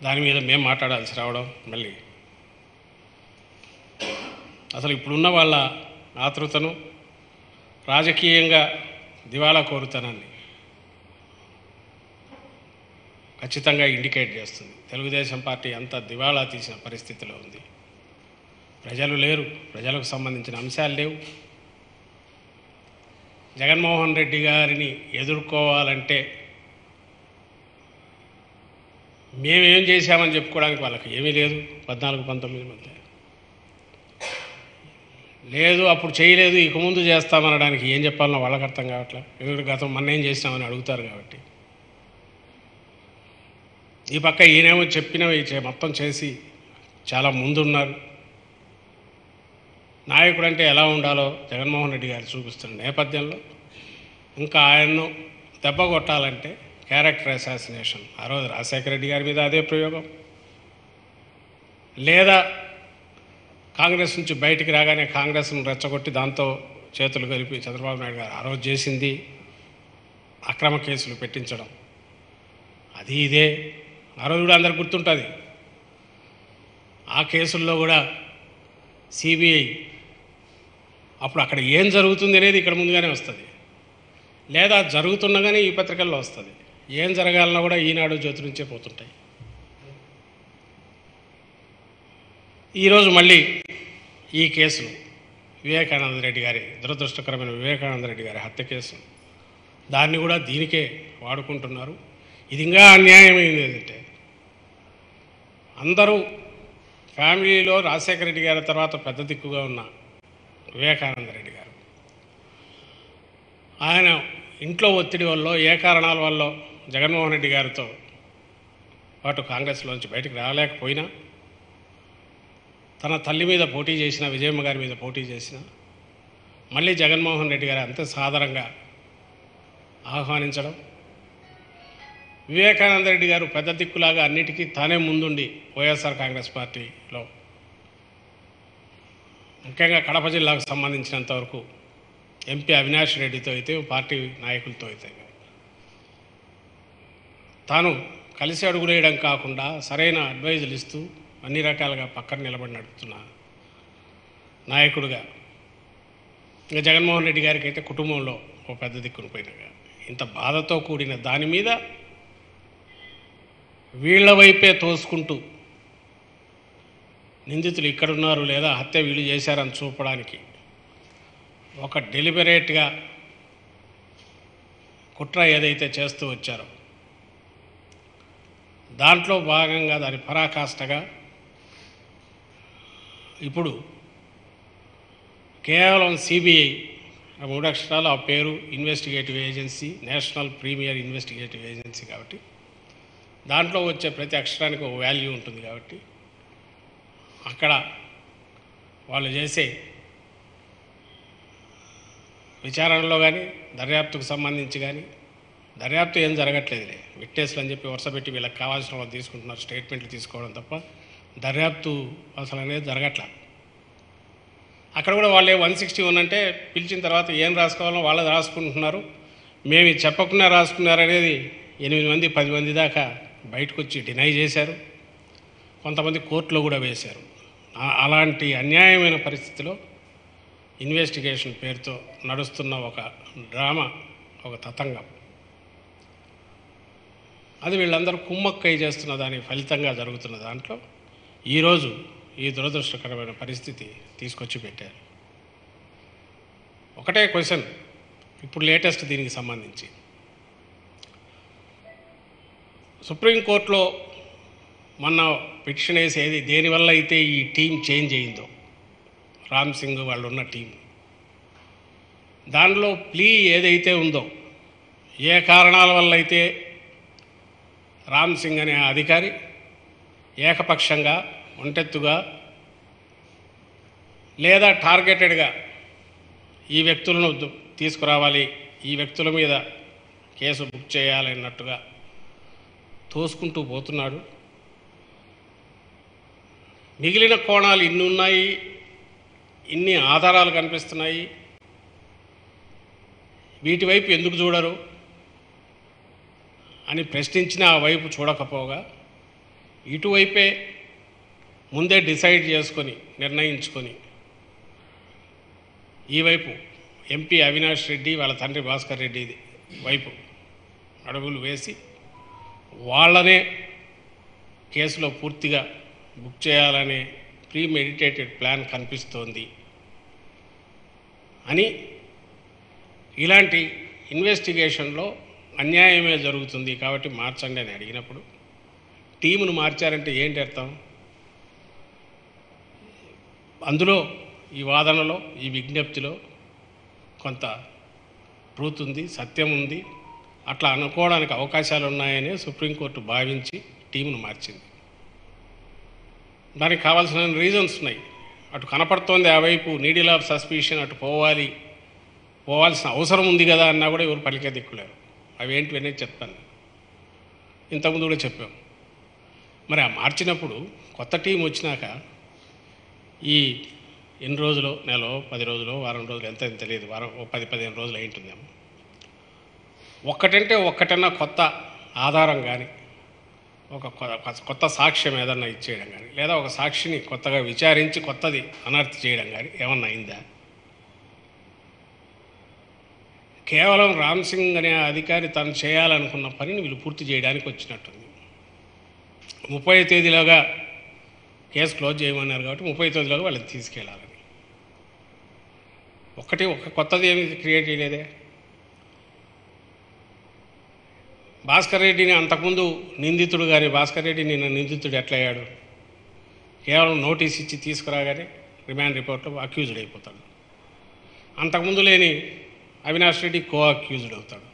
దాని మీద మేము మాట్లాడాల్సి రావడం మళ్ళీ అసలు ఇప్పుడున్న వాళ్ళ ఆతృతను రాజకీయంగా దివాళా కోరుతనాన్ని ఖచ్చితంగా ఇండికేట్ చేస్తుంది. తెలుగుదేశం పార్టీ అంత దివాళా తీసిన పరిస్థితిలో ఉంది. ప్రజలు లేరు, ప్రజలకు సంబంధించిన అంశాలు లేవు. జగన్మోహన్ రెడ్డి గారిని ఎదుర్కోవాలంటే మేమేం చేశామని చెప్పుకోవడానికి వాళ్ళకి ఏమీ లేదు. 14-19 మధ్య లేదు, అప్పుడు చేయలేదు, ఇక ముందు చేస్తామనడానికి ఏం చెప్పాలనో వాళ్ళకి అర్థం కావట్లే. ఎందుకంటే గతం మొన్న ఏం చేసినామని అడుగుతారు కాబట్టి. ఈ పక్క ఈయనేమో చెప్పినవి మొత్తం చేసి చాలా ముందున్నారు. నాయకుడు అంటే ఎలా ఉండాలో జగన్మోహన్ రెడ్డి గారు చూపిస్తున్న నేపథ్యంలో ఇంకా ఆయన్ను దెబ్బ కొట్టాలంటే క్యారెక్టర్ అసాసినేషన్. ఆ రోజు రాజశేఖర రెడ్డి గారి మీద అదే ప్రయోగం, లేదా కాంగ్రెస్ నుంచి బయటికి రాగానే కాంగ్రెస్ను రెచ్చగొట్టి దాంతో చేతులు కలిపి చంద్రబాబు నాయుడు గారు ఆ రోజు చేసింది అక్రమ కేసులు పెట్టించడం. అది ఇదే ఆ రోజు కూడా అందరికి గుర్తుంటుంది. ఆ కేసుల్లో కూడా సిబిఐ అప్పుడు అక్కడ ఏం జరుగుతుంది అనేది ఇక్కడ ముందుగానే వస్తుంది, లేదా జరుగుతుండగానే ఈ పత్రికల్లో వస్తుంది. ఏం జరగాలన్నా కూడా ఈనాడు జ్యోతి నుంచే పోతుంటాయి. ఈరోజు మళ్ళీ ఈ కేసులు వివేకానంద రెడ్డి గారి దురదృష్టకరమైన వివేకానంద రెడ్డి గారి హత్య కేసు, దాన్ని కూడా దీనికే వాడుకుంటున్నారు. ఇది ఇంకా అన్యాయమైంది ఏంటంటే అందరూ ఫ్యామిలీలో రాజశేఖర రెడ్డి గారి తర్వాత పెద్ద దిక్కుగా ఉన్న వివేకానంద రెడ్డి గారు, ఆయన ఇంట్లో ఒత్తిడి వల్ల ఏ కారణాల వల్ల జగన్మోహన్ రెడ్డి గారితో పాటు కాంగ్రెస్లోంచి బయటకు రాలేకపోయినా, తన తల్లి మీద పోటీ చేసిన విజయమ్మ గారి మీద పోటీ చేసిన మళ్ళీ జగన్మోహన్ రెడ్డి గారు అంతే సాదరంగా ఆహ్వానించడం, వివేకానంద రెడ్డి గారు పెద్ద దిక్కులాగా అన్నిటికీ తానే ముందుండి వైఎస్ఆర్ కాంగ్రెస్ పార్టీలో ముఖ్యంగా కడప జిల్లాకు సంబంధించినంతవరకు ఎంపీ అవినాష్ రెడ్డితో అయితే పార్టీ నాయకులతో అయితే తాను కలిసి అడుగులేయడం కాకుండా సరైన అడ్వైజులు ఇస్తూ అన్ని రకాలుగా పక్కన నిలబడి నడుపుతున్న నాయకుడుగా ఇంకా జగన్మోహన్ రెడ్డి గారికి అయితే కుటుంబంలో ఓ పెద్ద దిక్కును పోయినగా ఇంత బాధతో కూడిన దాని మీద వీళ్ల వైపే తోసుకుంటూ నిందితులు ఇక్కడున్నారు లేదా హత్య వీళ్ళు చేశారని చూపడానికి ఒక డెలిబరేట్గా కుట్ర ఏదైతే చేస్తూ వచ్చారో దాంట్లో భాగంగా దాని పరాకాష్ఠగా ఇప్పుడు కేవలం సిబిఐ 3 అక్షరాలు, ఆ పేరు investigative agency, national premier investigative agency కాబట్టి దాంట్లో వచ్చే ప్రతి అక్షరానికి ఒక వాల్యూ ఉంటుంది. కాబట్టి అక్కడ వాళ్ళు చేసే విచారణలో కానీ దర్యాప్తుకు సంబంధించి కానీ దర్యాప్తు ఏం జరగట్లేదులే, విట్నెస్లు అని చెప్పి వరుసపెట్టి వీళ్ళకి కావాల్సిన వాళ్ళు తీసుకుంటున్నారు, స్టేట్మెంట్లు తీసుకోవడం తప్ప దర్యాప్తు అసలు అనేది జరగట్లా. అక్కడ కూడా వాళ్ళే 161 అంటే పిలిచిన తర్వాత ఏం రాసుకోవాలో వాళ్ళు రాసుకుంటున్నారు. మేము చెప్పకుండా రాసుకున్నారనేది 8 మంది 10 మంది దాకా బయటకు వచ్చి డినై చేశారు, కొంతమంది కోర్టులో కూడా వేశారు. అలాంటి అన్యాయమైన పరిస్థితిలో ఇన్వెస్టిగేషన్ పేరుతో నడుస్తున్న ఒక డ్రామా, ఒక తతంగం, అది వీళ్ళందరూ కుమ్మక్కై చేస్తున్న దాని ఫలితంగా జరుగుతున్న దాంట్లో ఈరోజు ఈ దురదృష్టకరమైన పరిస్థితి తీసుకొచ్చి పెట్టారు. ఒకటే క్వశ్చన్ ఇప్పుడు లేటెస్ట్ దీనికి సంబంధించి, సుప్రీంకోర్టులో మొన్న పిటిషన్ వేసేది దేనివల్ల అయితే ఈ టీం చేంజ్ అయిందో, రామ్ సింగ్ వాళ్ళు ఉన్న టీం, దానిలో ప్లీ ఏదైతే ఉందో, ఏ కారణాల వల్ల అయితే రామ్ సింగ్ అనే అధికారి ఏకపక్షంగా ఒంటెత్తుగా లేదా టార్గెటెడ్గా ఈ వ్యక్తులను తీసుకురావాలి, ఈ వ్యక్తుల మీద కేసు బుక్ చేయాలన్నట్టుగా తోసుకుంటూ పోతున్నాడు. మిగిలిన కోణాలు ఇన్ని ఉన్నాయి, ఇన్ని ఆధారాలు కనిపిస్తున్నాయి, వీటి వైపు ఎందుకు చూడరు అని ప్రశ్నించిన ఆ వైపు చూడకపోగా ఇటువైపే ముందే డిసైడ్ చేసుకొని నిర్ణయించుకొని ఈ వైపు ఎంపీ అవినాష్ రెడ్డి వాళ్ళ తండ్రి భాస్కర్ రెడ్డి వైపు అడుగులు వేసి వాళ్ళనే కేసులో పూర్తిగా బుక్ చేయాలనే ప్రీమెడిటేటెడ్ ప్లాన్ కనిపిస్తోంది అని, ఇలాంటి ఇన్వెస్టిగేషన్లో అన్యాయమే జరుగుతుంది కాబట్టి మార్చండి అని అడిగినప్పుడు టీమును మార్చారంటే ఏంటి అర్థం? అందులో ఈ వాదనలో ఈ విజ్ఞప్తిలో కొంత ట్రూత్ ఉంది, సత్యం ఉంది, అట్లా అనుకోవడానికి అవకాశాలు ఉన్నాయని సుప్రీంకోర్టు భావించి టీమును మార్చింది. దానికి కావాల్సిన రీజన్స్ ఉన్నాయి. అటు కనపడుతోంది ఆ వైపు నీడిల్ ఆఫ్ సస్పిషన్, అటు పోవాల్సిన అవసరం ఉంది కదా అన్నా కూడా ఎవరు పలికే దిక్కులేరు. అవేంటి అనేది చెప్తాను. ఇంతకుముందు కూడా చెప్పాం. మరి ఆ మార్చినప్పుడు కొత్త టీం వచ్చినాక ఈ ఎన్ని రోజులు, నెలలో 10 రోజులు, వారం రోజులు, ఎంత తెలియదు, వారం 10-15 రోజులు అయింటుందేమో, ఒక్కటన్నా కొత్త ఆధారం కానీ ఒక కొత్త సాక్ష్యం ఏదన్నా ఇచ్చేయడం కానీ, లేదా ఒక సాక్షిని కొత్తగా విచారించి కొత్తది అనర్థి చేయడం కానీ ఏమన్నా అయిందా? కేవలం రామ్ సింగ్ అనే అధికారి తను చేయాలనుకున్న పనిని వీళ్ళు పూర్తి చేయడానికి వచ్చినట్టుంది. 30వ తేదీలోగా కేసు క్లోజ్ చేయమన్నారు కాబట్టి 30వ తేదీలోగా వాళ్ళని తీసుకెళ్ళాలని. ఒక కొత్తది ఏమి క్రియేట్ చేయలేదే. భాస్కర్ రెడ్డిని అంతకుముందు నిందితుడు కానీ భాస్కర్ రెడ్డి నిన్న నిందితుడు ఎట్లయ్యాడు? కేవలం నోటీస్ ఇచ్చి తీసుకురాగానే రిమాండ్ రిపోర్ట్లో అక్యూజ్డ్ అయిపోతాడు. అంతకుముందు లేని అవినాష్ రెడ్డి కో అక్యూజ్డ్ అవుతాడు.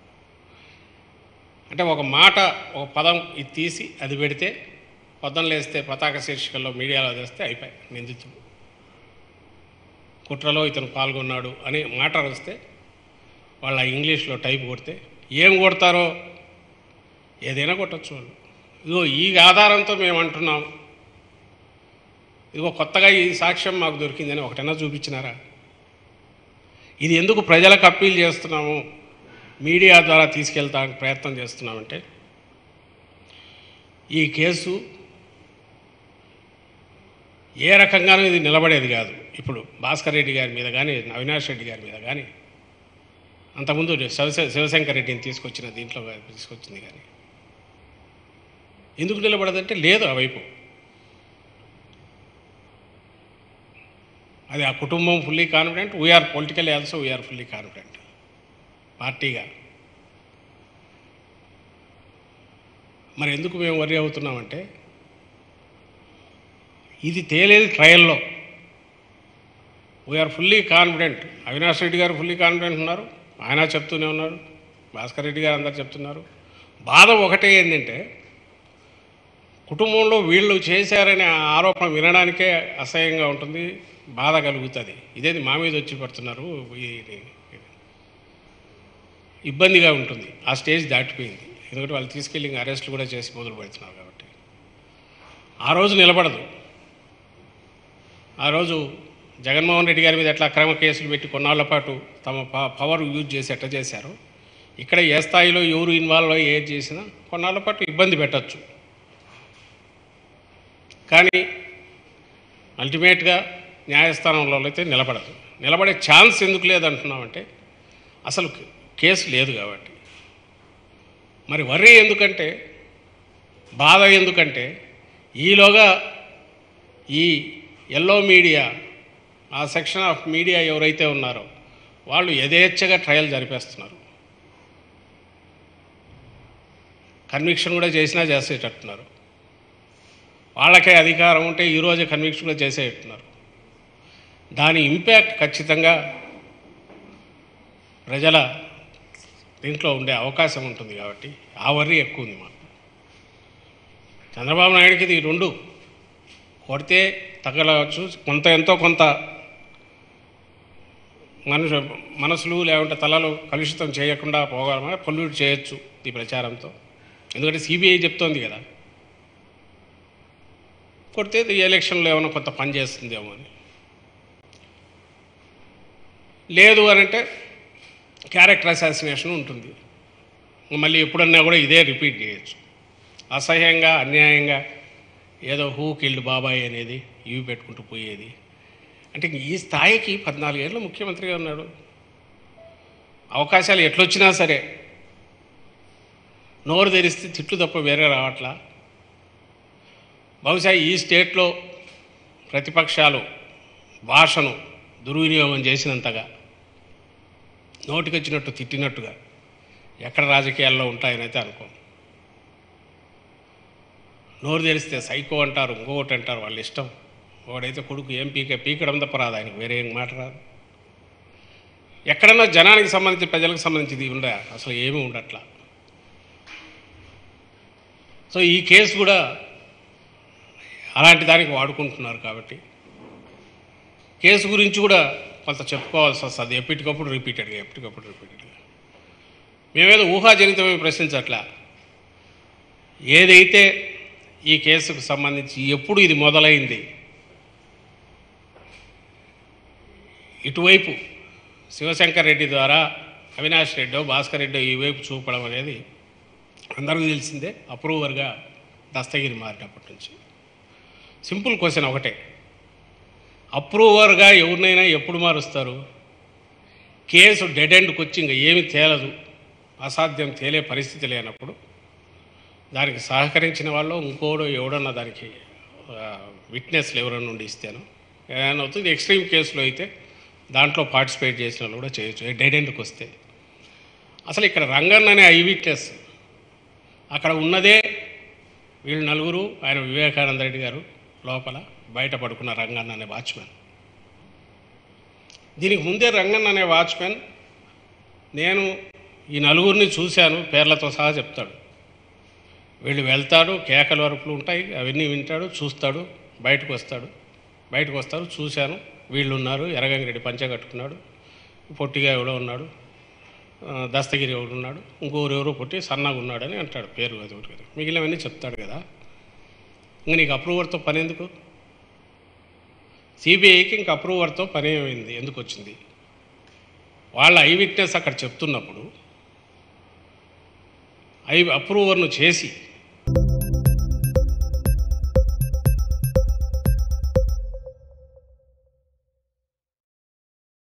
అంటే ఒక మాట, ఒక పదం ఇది తీసి అది పెడితే పొద్దున లేస్తే పతాక శీర్షికల్లో మీడియాలో తెస్తే అయిపోయి నిందితుడు, కుట్రలో ఇతను పాల్గొన్నాడు అనే మాట వస్తే వాళ్ళ ఇంగ్లీష్లో టైప్ కొడితే ఏం కొడతారో ఏదైనా కొట్టచ్చు వాళ్ళు. ఇదిగో ఈ ఆధారంతో మేము అంటున్నాం, ఇదిగో కొత్తగా ఈ సాక్ష్యం మాకు దొరికిందని ఒకటైనా చూపించినారా? ఇది ఎందుకు ప్రజలకు అప్పీల్ చేస్తున్నాము, మీడియా ద్వారా తీసుకెళ్తానికి ప్రయత్నం చేస్తున్నామంటే, ఈ కేసు ఏ రకంగానూ ఇది నిలబడేది కాదు. ఇప్పుడు భాస్కర్ రెడ్డి గారి మీద కానీ, అవినాష్ రెడ్డి గారి మీద కానీ, అంతకుముందు శివశంకర్ రెడ్డిని తీసుకొచ్చిన దీంట్లో తీసుకొచ్చింది కానీ ఎందుకు నిలబడదంటే లేదు ఆ వైపు. అది ఆ కుటుంబం fully confident, we're political also we're fully confident పార్టీగా. మరి ఎందుకు మేము వర్రీ అవుతున్నామంటే, ఇది తేలేది ట్రయల్లో. We're fully confident. Avinash Reddy గారు ఫుల్లీ కాన్ఫిడెంట్ ఉన్నారు, ఆయన చెప్తూనే ఉన్నారు, భాస్కర్ రెడ్డి గారు అందరు చెప్తున్నారు. బాధ ఒకటే ఏంటంటే, కుటుంబంలో వీళ్ళు చేశారనే ఆరోపణ వినడానికే అసహ్యంగా ఉంటుంది, బాధ కలుగుతుంది. ఇదేది మా మీద వచ్చి పడుతున్నారు, ఇబ్బందిగా ఉంటుంది. ఆ స్టేజ్ దాటిపోయింది. ఎందుకంటే వాళ్ళు తీసుకెళ్ళి అరెస్టులు కూడా చేసి మొదలు పెడుతున్నారు కాబట్టి ఆ రోజు నిలబడదు. ఆ రోజు జగన్మోహన్ రెడ్డి గారి మీద ఎట్లా అక్రమ కేసులు పెట్టి కొన్నాళ్ల పాటు తమ పవర్ యూజ్ చేసి ఎట్లా చేశారో, ఇక్కడ ఏ స్థాయిలో ఎవరు ఇన్వాల్వ్ అయ్యి ఏది చేసినా కొన్నాళ్ల పాటు ఇబ్బంది పెట్టచ్చు. కానీ అల్టిమేట్గా న్యాయస్థానంలో అయితే నిలబడదు. నిలబడే ఛాన్స్ ఎందుకు లేదంటున్నామంటే, అసలు కేసు లేదు కాబట్టి. మరి వర్రీ ఎందుకంటే, బాధ ఎందుకంటే, ఈలోగా ఈ ఎల్లో మీడియా, ఆ సెక్షన్ ఆఫ్ మీడియా ఎవరైతే ఉన్నారో వాళ్ళు యథేచ్ఛగా ట్రయల్ జరిపేస్తున్నారు. కన్విక్షన్ కూడా చేసినా చేసేటట్టున్నారు. వాళ్ళకే అధికారం ఉంటే ఈరోజే కన్విక్షన్ కూడా చేసేటట్టున్నారు. దాని ఇంపాక్ట్ ఖచ్చితంగా ప్రజల దీంట్లో ఉండే అవకాశం ఉంటుంది కాబట్టి ఆ వర్రీ ఎక్కువ ఉంది మాకు. చంద్రబాబు నాయుడికి ఇది రెండు కొడితే తగ్గలవచ్చు, ఎంతో కొంత మనసులు లేకుంటే తలలు కలుషితం చేయకుండా పోగలమని పొల్యూట్ చేయొచ్చు ఈ ప్రచారంతో. ఎందుకంటే సిబిఐ చెప్తోంది కదా, కొడితే ఈ ఎలక్షన్లో ఏమైనా కొంత పని చేస్తుందేమో అని. లేదు అని అంటే క్యారెక్టర్ అసాసినేషన్ ఉంటుంది. మళ్ళీ ఎప్పుడన్నా కూడా ఇదే రిపీట్ చేయొచ్చు. అసహ్యంగా, అన్యాయంగా ఏదో హూ కిల్డ్ బాబాయ్ అనేది ఇవి పెట్టుకుంటూ పోయేది. అంటే ఈ స్థాయికి 14 ఏళ్ళు ముఖ్యమంత్రిగా ఉన్నాడు. అవకాశాలు ఎట్లొచ్చినా సరే నోరు తెరిస్తే తిట్లు తప్ప వేరే రావట్లా. బహుశా ఈ స్టేట్లో ప్రతిపక్షాలు భాషను దుర్వినియోగం చేసినంతగా, నోటికొచ్చినట్టు తిట్టినట్టుగా ఎక్కడ రాజకీయాల్లో ఉంటాయని అయితే అనుకోను. నోరు తెరిస్తే సైకో అంటారు, ఇంకొకటి అంటారు, వాళ్ళ ఇష్టం. వాడైతే కొడుకు ఏం పీకడం తప్ప రాదు, ఆయనకు వేరే ఏం మాట రాదు. ఎక్కడన్నా జనానికి సంబంధించి ప్రజలకు సంబంధించి ఇది ఉందా? అసలు ఏమీ ఉండట్లా. సో ఈ కేసు కూడా అలాంటి దానికి వాడుకుంటున్నారు. కాబట్టి కేసు గురించి కూడా కొంత చెప్పుకోవాల్సి వస్తుంది. ఎప్పటికప్పుడు రిపీటెడ్గా మేమేదో ఊహాజనితమే ప్రశ్నించట్లా. ఏదైతే ఈ కేసుకు సంబంధించి ఎప్పుడు ఇది మొదలైంది, ఇటువైపు శివశంకర్ రెడ్డి ద్వారా అవినాష్ రెడ్డో భాస్కర్ రెడ్డో ఈ వైపు చూపడం అనేది అందరికీ తెలిసిందే. అప్రూవర్గా దస్తగిరి మారినప్పటి నుంచి సింపుల్ క్వశ్చన్ ఒకటే, అప్రూవర్గా ఎవరినైనా ఎప్పుడు మారుస్తారు? కేసు డెడ్ ఎండ్కి వచ్చి ఇంకా ఏమి తేలదు, అసాధ్యం, తేలే పరిస్థితి లేనప్పుడు దానికి సహకరించిన వాళ్ళు ఇంకోడో ఎవడన్నా దానికి విట్నెస్లు ఎవరన్నా ఉండి ఇస్తాను ఏదైనా అవుతుంది. ఎక్స్ట్రీమ్ కేసులో అయితే దాంట్లో పార్టిసిపేట్ చేసిన వాళ్ళు కూడా చేయొచ్చు డెడ్ ఎండ్కి వస్తే. అసలు ఇక్కడ రంగన్న అనే ఐ విట్నెస్ అక్కడ ఉన్నదే వీళ్ళు నలుగురు, ఆయన వివేకానంద రెడ్డి గారు లోపల, బయట పడుకున్న రంగన్న అనే వాచ్మెన్. దీనికి ముందే రంగన్న అనే వాచ్మెన్ నేను ఈ నలుగురిని చూశాను పేర్లతో సహా చెప్తాడు. వీళ్ళు వెళ్తాడు, కేకల వరకులు ఉంటాయి, అవన్నీ వింటాడు, చూస్తాడు, బయటకు వస్తారు, చూశాను, వీళ్ళు ఉన్నారు, ఎర్రగంగిరెడ్డి పంచె కట్టుకున్నాడు, పొట్టిగా ఎవడో ఉన్నాడు, దస్తగిరి ఎవడు ఉన్నాడు, ఇంకోరెవరో పొట్టి సన్నగా ఉన్నాడని అంటాడు, పేరు అది ఒకటి కదా, మిగిలినవన్నీ చెప్తాడు కదా. ఇంక నీకు అప్రూవర్తో పని ఎందుకు? సిబిఐకి ఇంక అప్రూవర్తో పని ఏమైంది, ఎందుకు వచ్చింది? వాళ్ళ ఐ విట్నెస్ అక్కడ చెప్తున్నప్పుడు అప్రూవర్ను చేసి